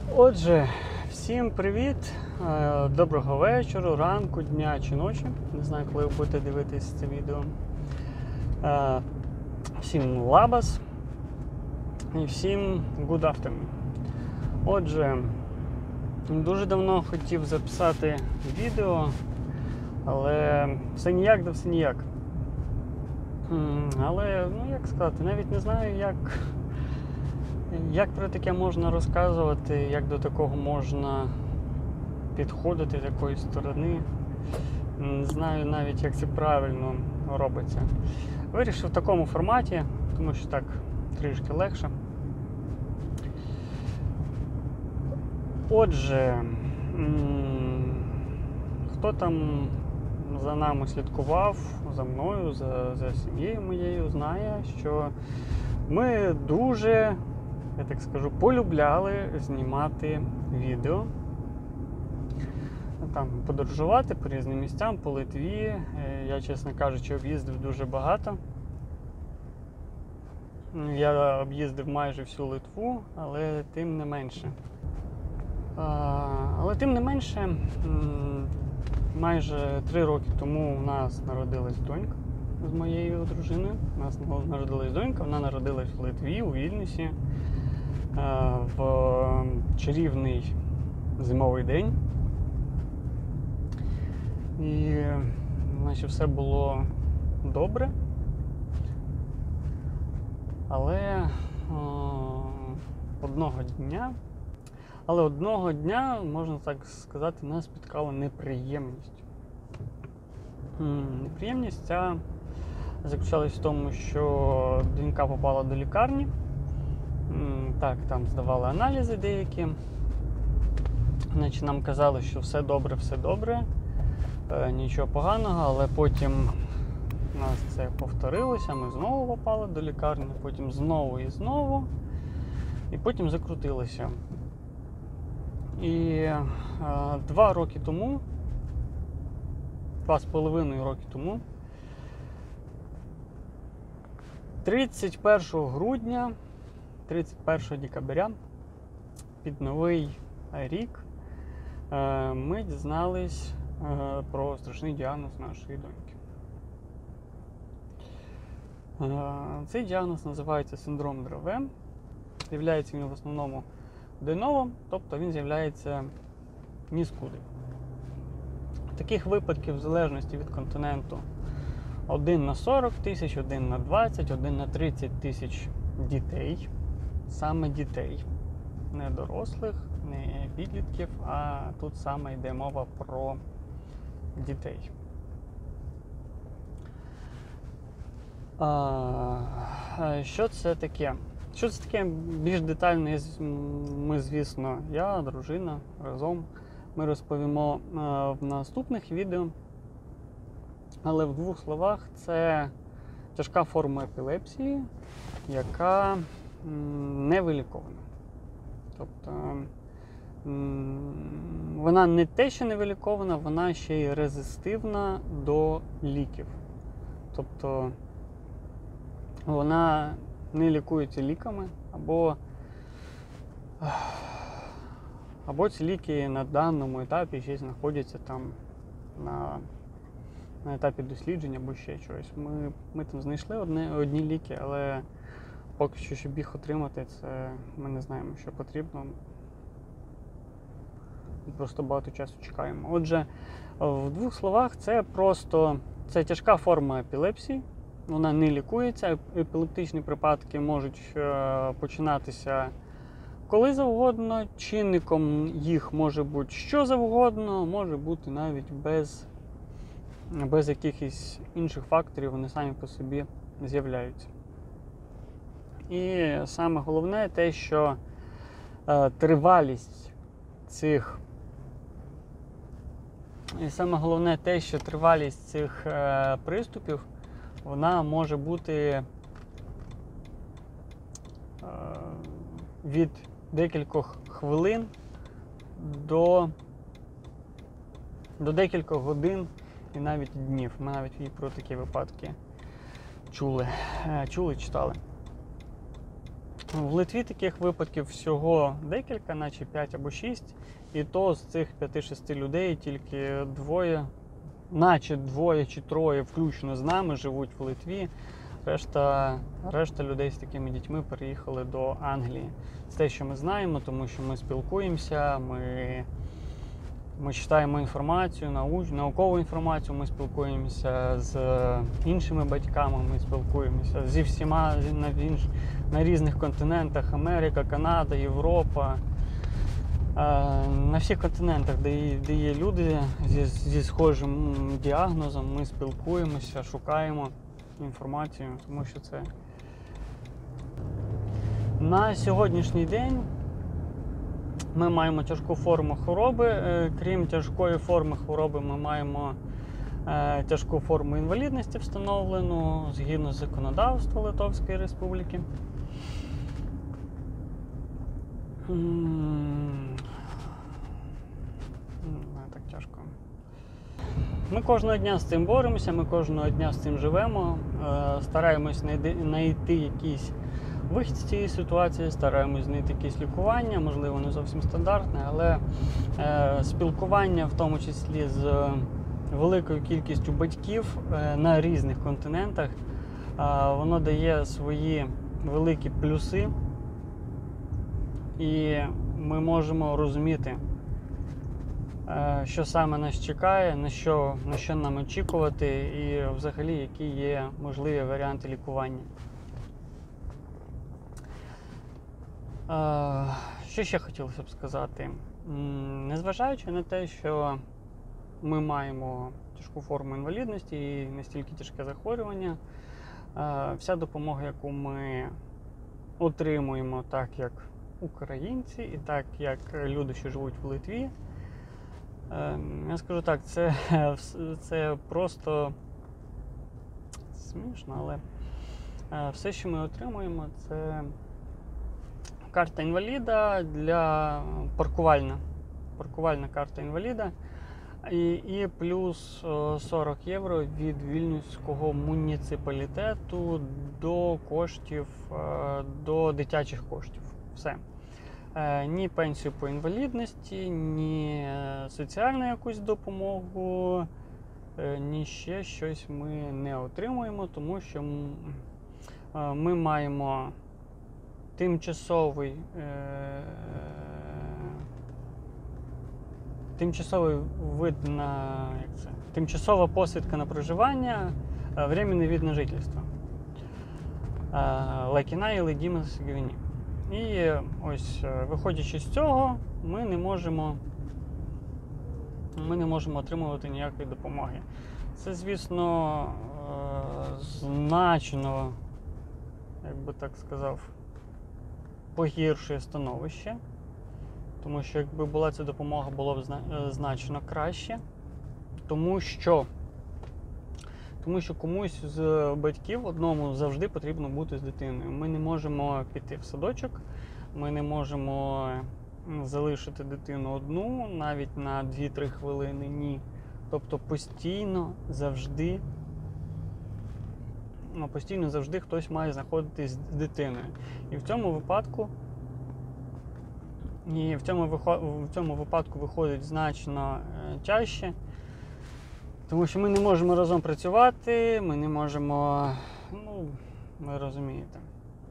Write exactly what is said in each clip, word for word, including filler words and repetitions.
Отже, всім привіт, доброго вечора, ранку, дня чи ночі. Не знаю, коли ви будете дивитись це відео. Всім лабас і всім good afternoon. Отже, дуже давно хотів записати відео, але все ніяк, да все ніяк. Але, ну як сказати, навіть не знаю, як... Як про таке можна розказувати, як до такого можна підходити з якоїсь сторони. Не знаю навіть, як це правильно робиться. Вирішив в такому форматі, тому що так трішки легше. Отже, хто там за нами слідкував, за мною, за, за сім'єю моєю, знає, що ми дуже... я так скажу, полюбляли знімати відео, там, подорожувати по різним місцям, по Литві. Я, чесно кажучи, об'їздив дуже багато. Я об'їздив майже всю Литву, але тим не менше. Але тим не менше, майже три роки тому у нас народилась донька з моєю дружиною. У нас народилась донька, вона народилась в Литві, у Вільнюсі. В чарівний зимовий день. І наче все було добре. Але о, одного дня, але одного дня, можна так сказати, нас спіткала неприємність. Неприємність ця заключалась в тому, що донька попала до лікарні. Так, там здавали аналізи деякі. Значить, нам казали, що все добре, все добре, е, нічого поганого, але потім у нас це повторилося, ми знову попали до лікарні, потім знову і знову, і потім закрутилося. І е, два роки тому, два з половиною роки тому, тридцять першого грудня, тридцять першого декабря, під Новий рік, ми дізнались про страшний діагноз нашої доньки. Цей діагноз називається синдром Древе. З'являється він в основному деново, тобто він з'являється ніскуди. Таких випадків, в залежності від континенту, один на сорок тисяч, один на двадцять, один на тридцять тисяч дітей. Саме дітей, не дорослих, не підлітків, а тут саме йде мова про дітей. А, що це таке? Що це таке більш детально, ми, звісно, я, дружина, разом ми розповімо в наступних відео. Але в двох словах це тяжка форма епілепсії, яка не вилікована. Тобто вона не те, що не вилікована, вона ще й резистивна до ліків. Тобто вона не лікується ліками, або, або ці ліки на даному етапі ще знаходяться там на, на етапі дослідження або ще щось. Ми, ми там знайшли одне, одні ліки, але поки що, щоб їх отримати, це ми не знаємо, що потрібно. Просто багато часу чекаємо. Отже, в двох словах, це просто це тяжка форма епілепсії. Вона не лікується. Епілептичні припадки можуть починатися коли завгодно. Чинником їх може бути що завгодно, може бути навіть без, без якихось інших факторів, вони самі по собі з'являються. І саме головне те, що е, тривалість цих і саме головне те, що тривалість цих е, приступів, вона може бути е, від декількох хвилин до, до декількох годин і навіть днів. Ми навіть і про такі випадки чули, е, чули, читали. В Литві таких випадків всього декілька, наче п'ять або шість. І то з цих п'яти-шести людей тільки двоє, наче двоє чи троє, включно з нами, живуть в Литві. Решта, решта людей з такими дітьми переїхали до Англії. Це те, що ми знаємо, тому що ми спілкуємося, ми, ми читаємо інформацію, науч, наукову інформацію, ми спілкуємося з іншими батьками, ми спілкуємося зі всіма на, на різних континентах: Америка, Канада, Європа. На всіх континентах, де є, де є люди зі, зі схожим діагнозом, ми спілкуємося, шукаємо інформацію, тому що це на сьогоднішній день ми маємо тяжку форму хвороби. Крім тяжкої форми хвороби, ми маємо тяжку форму інвалідності, встановлену згідно з законодавством Литовської Республіки. Так тяжко. Ми кожного дня з цим боремося, ми кожного дня з цим живемо, стараємось знайти якісь вихід з цієї ситуації, стараємось знайти якесь лікування, можливо, не зовсім стандартне, але спілкування, в тому числі з великою кількістю батьків на різних континентах, воно дає свої великі плюси, і ми можемо розуміти, що саме нас чекає, на що, на що нам очікувати і взагалі які є можливі варіанти лікування. Що ще хотілося б сказати? Незважаючи на те, що ми маємо тяжку форму інвалідності і настільки тяжке захворювання, вся допомога, яку ми отримуємо, так як українці і так як люди, що живуть в Литві, я скажу так, це, це просто смішно, але все, що ми отримуємо, це карта інваліда для паркувальна, паркувальна карта інваліда і, і плюс сорок євро від Вільнюського муніципалітету до коштів, до дитячих коштів. Все. Ні пенсію по інвалідності, ні соціальну якусь допомогу, ні ще щось ми не отримуємо, тому що ми маємо тимчасовий, тимчасовий вид на, як це, тимчасова посвідка на проживання, временний вид на жительство. Лакіна і Ледімас Гвіні. І ось, виходячи з цього, ми не можемо, ми не можемо отримувати ніякої допомоги. Це, звісно, значно, як би так сказав, погіршує становище, тому що якби була ця допомога, було б значно краще, тому що, тому що комусь з батьків одному завжди потрібно бути з дитиною. Ми не можемо піти в садочок, ми не можемо залишити дитину одну, навіть на дві-три хвилини, ні. Тобто постійно, завжди, ну, постійно завжди хтось має знаходитись з дитиною. І в цьому випадку, і в цьому, в цьому випадку виходить значно тяжче, тому що ми не можемо разом працювати, ми не можемо, ну, ви розумієте.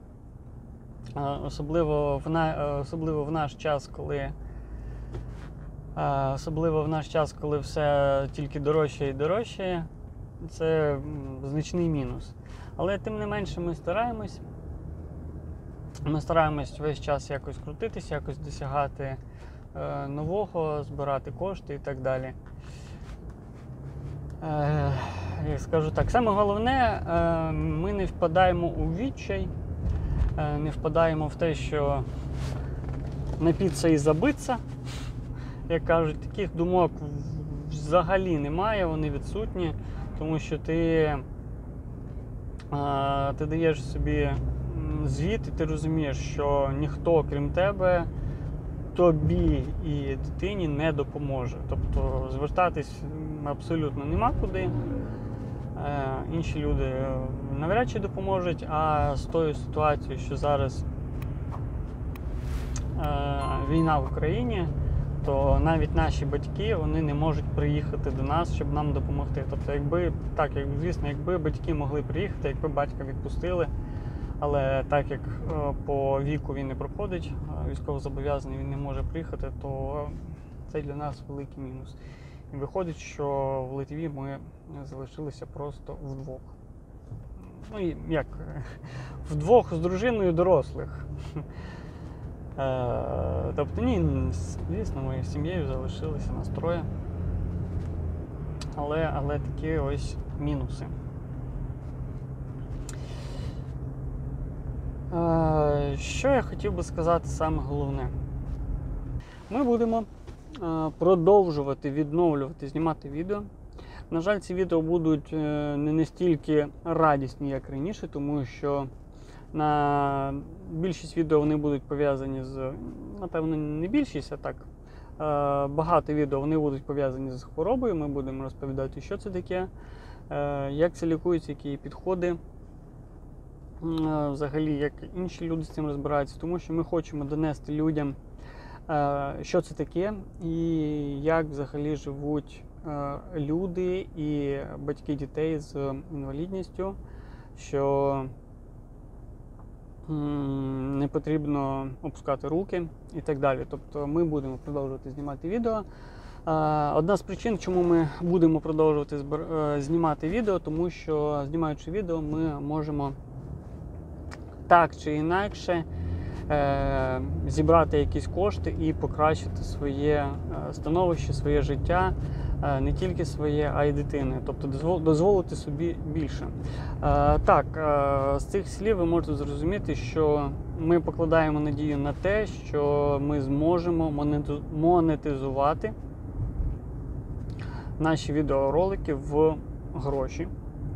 Особливо в, на, особливо в наш час, коли особливо в наш час, коли все тільки дорожче і дорожче, це значний мінус. Але тим не менше ми стараємось, ми стараємось весь час якось крутитися, якось досягати е, нового, збирати кошти і так далі. Е, я скажу так, саме головне, е, ми не впадаємо у відчай, е, не впадаємо в те, що напитися і забитися. Як кажуть, таких думок взагалі немає, вони відсутні, тому що ти, е, ти даєш собі звіт і ти розумієш, що ніхто, крім тебе, тобі і дитині не допоможе. Тобто звертатись абсолютно нема куди. Е, інші люди навряд чи допоможуть, а з тою ситуацією, що зараз війна в Україні, то навіть наші батьки вони не можуть приїхати до нас, щоб нам допомогти. Тобто, якби так, як звісно, якби батьки могли приїхати, якби батька відпустили, але так як по віку він не проходить, військовозобов'язаний, він не може приїхати, то це для нас великий мінус. І виходить, що в Литві ми залишилися просто вдвох. Ну, і як? Вдвох з дружиною дорослих. Тобто, ні, звісно, ми з сім'єю залишилися нас троє. Але, але такі ось мінуси. Що я хотів би сказати саме головне? Ми будемо продовжувати відновлювати, знімати відео. На жаль, ці відео будуть не настільки радісні, як раніше, тому що на більшість відео вони будуть пов'язані з, напевно, не більшість, а так, багато відео вони будуть пов'язані з хворобою. Ми будемо розповідати, що це таке, як це лікується, які підходи, взагалі, як інші люди з цим розбираються, тому що ми хочемо донести людям, що це таке і як взагалі живуть люди і батьки дітей з інвалідністю, що не потрібно опускати руки і так далі. Тобто ми будемо продовжувати знімати відео. Одна з причин, чому ми будемо продовжувати знімати відео, тому що, знімаючи відео, ми можемо так чи інакше зібрати якісь кошти і покращити своє становище, своє життя, не тільки своє, а й дитини. Тобто дозволити собі більше. Так, з цих слів ви можете зрозуміти, що ми покладаємо надію на те, що ми зможемо монетизувати наші відеоролики в гроші.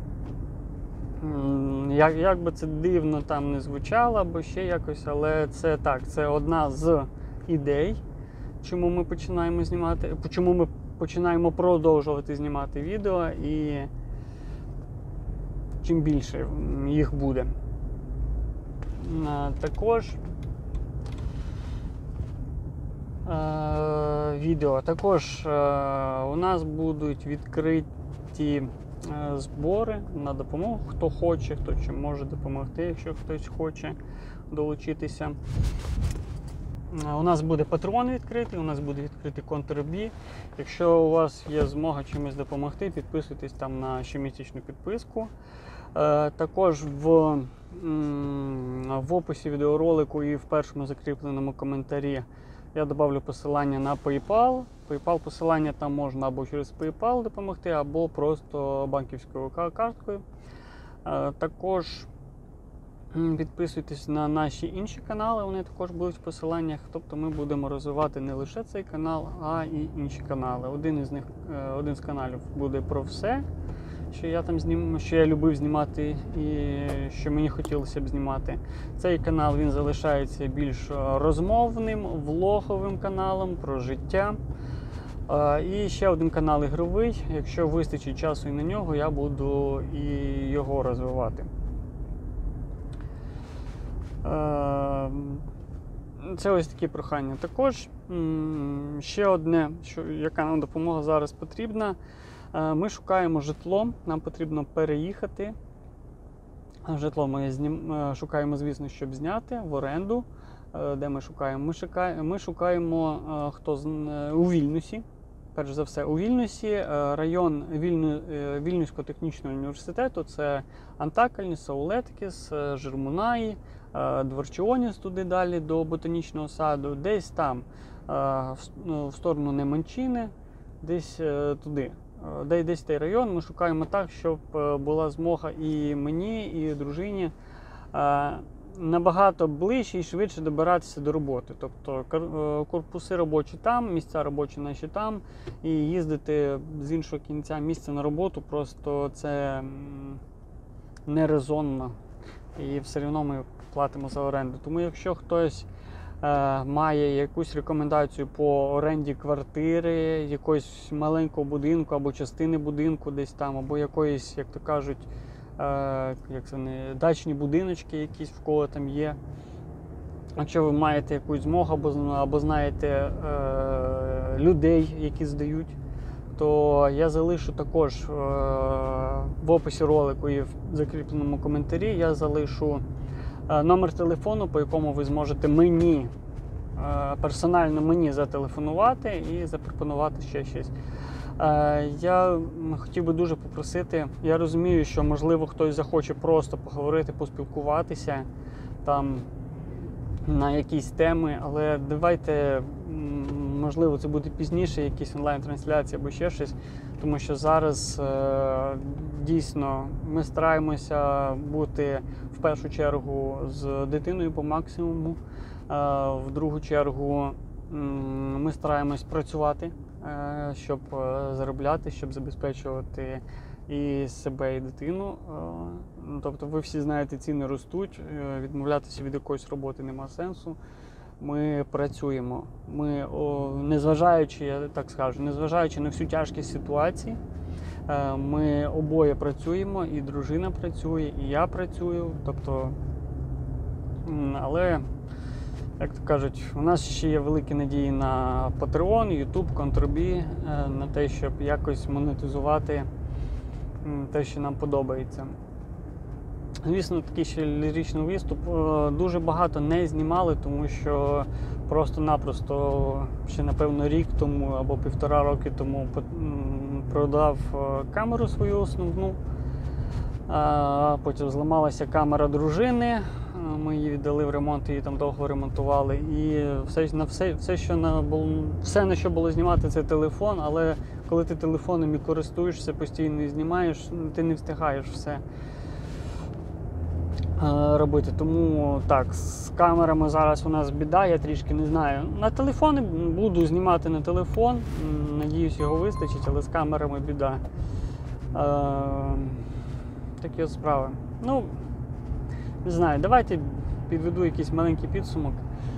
Як, як би це дивно там не звучало, або ще якось, але це так, це одна з ідей, чому ми починаємо знімати, чому ми починаємо продовжувати знімати відео, і чим більше їх буде. Також відео, також у нас будуть відкриті збори на допомогу, хто хоче, хто чим може допомогти, якщо хтось хоче долучитися. У нас буде Patreon відкритий, у нас буде відкритий Contribui. Якщо у вас є змога чимось допомогти, підписуйтесь там на щомісячну підписку. Також в, в описі відеоролику і в першому закріпленому коментарі я добавлю посилання на PayPal. PayPal посилання там можна або через PayPal допомогти, або просто банківською карткою. Також підписуйтесь на наші інші канали, вони також будуть в посиланнях. Тобто ми будемо розвивати не лише цей канал, а і інші канали. Один із них, один з каналів буде про все, що я там знім, що я любив знімати і що мені хотілося б знімати. Цей канал він залишається більш розмовним, влоговим каналом про життя. І ще один канал ігровий. Якщо вистачить часу і на нього, я буду і його розвивати. Це ось такі прохання. Також ще одне, що, яка нам допомога зараз потрібна. Ми шукаємо житло, нам потрібно переїхати. Житло ми знім... шукаємо, звісно, щоб зняти в оренду. Де ми шукаємо? Ми шукаємо, ми шукаємо хто з... у Вільнюсі. Перш за все, у Вільнюсі, район Вільню... Вільнюського технічного університету. Це Антакальні, Саулеткіс, Жирмунаї, Дворчіоніс, туди далі до ботанічного саду. Десь там, в сторону Неманчини, десь туди. Десь той район ми шукаємо так, щоб була змога і мені, і дружині набагато ближче і швидше добиратися до роботи. Тобто корпуси робочі там, місця робочі наші там, і їздити з іншого кінця місця на роботу просто це нерезонно. І все одно ми платимо за оренду. Тому якщо хтось е, має якусь рекомендацію по оренді квартири, якогось маленького будинку або частини будинку десь там, або якоїсь, як то кажуть, е, як це не, дачні будиночки якісь в кого там є, Якщо ви маєте якусь змогу або, або знаєте е, людей, які здають, то я залишу також е, в описі ролику і в закріпленому коментарі я залишу е, номер телефону, по якому ви зможете мені, е, персонально мені зателефонувати і запропонувати ще щось. Е, я хотів би дуже попросити, я розумію, що можливо хтось захоче просто поговорити, поспілкуватися там на якісь теми, але давайте, можливо, це буде пізніше, якісь онлайн-трансляції або ще щось, тому що зараз е, дійсно ми стараємося бути в першу чергу з дитиною по максимуму, е, в другу чергу м, ми стараємось працювати, е, щоб е, заробляти, щоб забезпечувати і себе, і дитину. Тобто ви всі знаєте, ціни ростуть, відмовлятися від якоїсь роботи нема сенсу. Ми працюємо. Ми, о, незважаючи, я так скажу, незважаючи на всю тяжкість ситуації, ми обоє працюємо, і дружина працює, і я працюю. Тобто, але, як то кажуть, у нас ще є великі надії на Patreon, YouTube, Контрибі, на те, щоб якось монетизувати те, що нам подобається. Звісно, такий ще ліричний виступ. Дуже багато не знімали, тому що просто-напросто ще, напевно, рік тому або півтора роки тому продав камеру свою основну. Потім зламалася камера дружини, ми її віддали в ремонт, її там довго ремонтували. І все, на все, все, що на, все, на що було знімати, це телефон, але коли ти телефоном і користуєшся, постійно і знімаєш, ти не встигаєш все робити. Тому так, з камерами зараз у нас біда, я трішки не знаю. На телефони буду знімати на телефон, надіюсь, його вистачить, але з камерами біда. Такі справи. Ну, не знаю, давайте підведу якийсь маленький підсумок.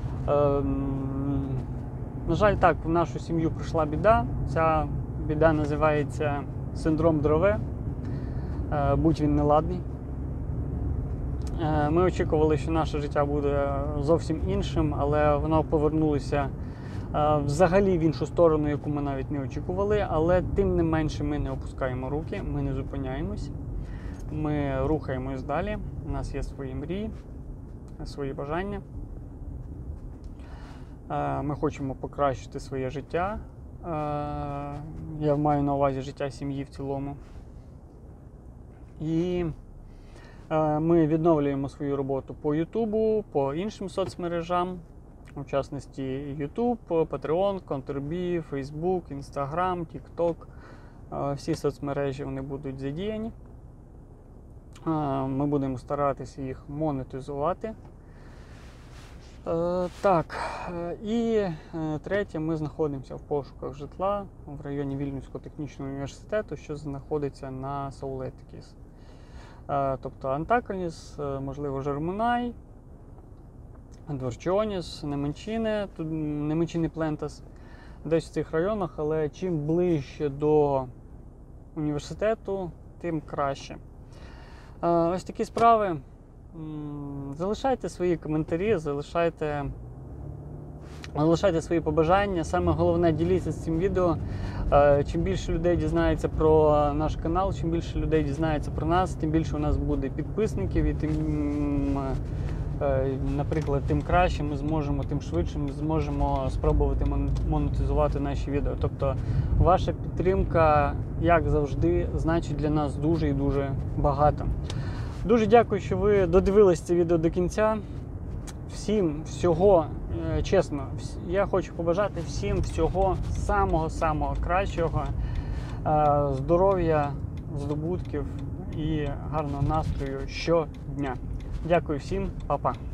На жаль, так, в нашу сім'ю прийшла біда. Ця біда називається синдром Дрове. Будь він неладний. Ми очікували, що наше життя буде зовсім іншим, але воно повернулося взагалі в іншу сторону, яку ми навіть не очікували. Але тим не менше ми не опускаємо руки, ми не зупиняємось. Ми рухаємось далі. У нас є свої мрії, свої бажання. Ми хочемо покращити своє життя. Я маю на увазі життя сім'ї в цілому. І ми відновлюємо свою роботу по Ютубу, по іншим соцмережам, в частності YouTube, Patreon, Контрибі, Facebook, Instagram, TikTok. Всі соцмережі вони будуть задіяні. Ми будемо старатися їх монетизувати. Так, і третє, ми знаходимося в пошуках житла в районі Вільнюського технічного університету, що знаходиться на Саулетикіс. Тобто Антакальніс, можливо, Жермунай, Дворчоніс, Неменчине, Неменчине Плентас, десь в цих районах, але чим ближче до університету, тим краще. Ось такі справи. Залишайте свої коментарі, залишайте, залишайте свої побажання. Саме головне, діліться з цим відео. Чим більше людей дізнається про наш канал, чим більше людей дізнається про нас, тим більше у нас буде підписників і тим, наприклад, тим краще ми зможемо, тим швидше ми зможемо спробувати монетизувати наші відео. Тобто ваша підтримка, як завжди, значить для нас дуже і дуже багато. Дуже дякую, що ви додивились це відео до кінця. Всім всього, чесно, я хочу побажати всім всього самого-самого кращого, здоров'я, здобутків і гарного настрою щодня. Дякую всім, па-па.